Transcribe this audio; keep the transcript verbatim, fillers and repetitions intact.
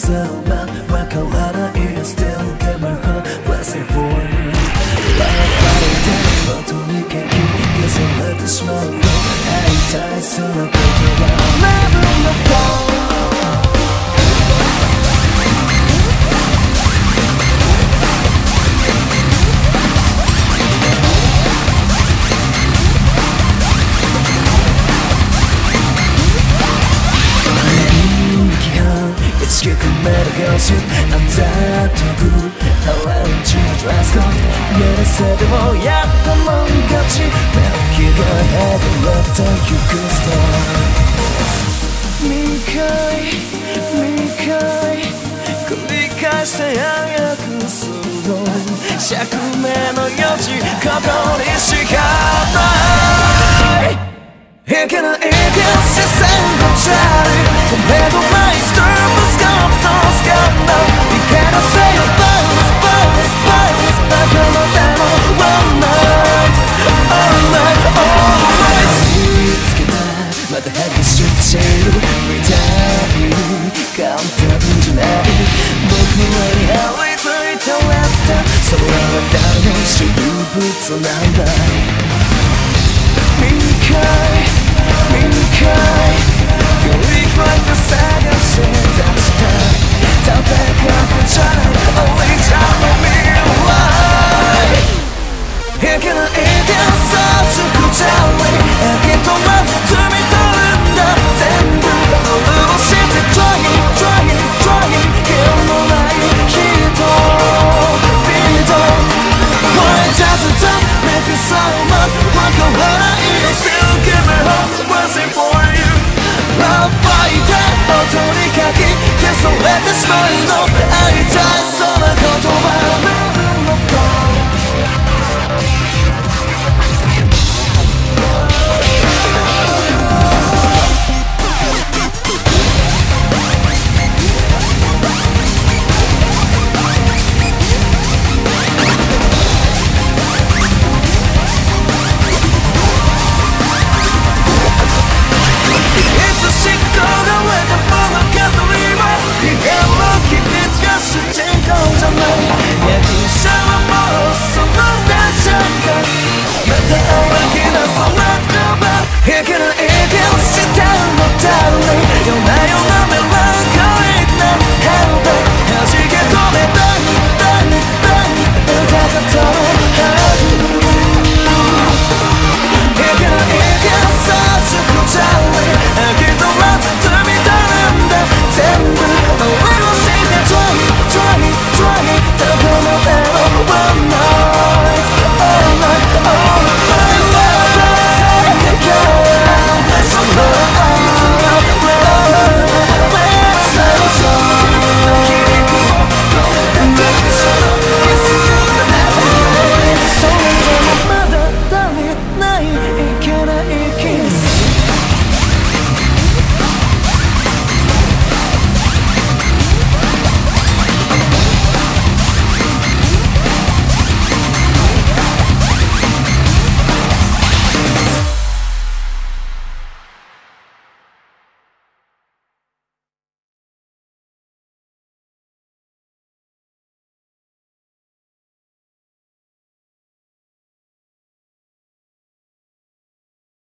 someone わからない Still get my heart blessing for you バラバラで音にかき消されてしまうの会いたいそのことは Never know It's you can make a girl sit and that too good I let you dress code 許せてもやっともん勝ち目を気が減る Let you go start にかいにかい繰り返してや約束釈明の余地ここにしかないいけないけ視線のチャリ止めどないストーブスカットスカットいけなせよバウンスバウンスバウンス仲間でも One night All night All night 見つけたまた激しく散るみたい簡単じゃない僕らに張り付いてれたそれは誰の植物なんだ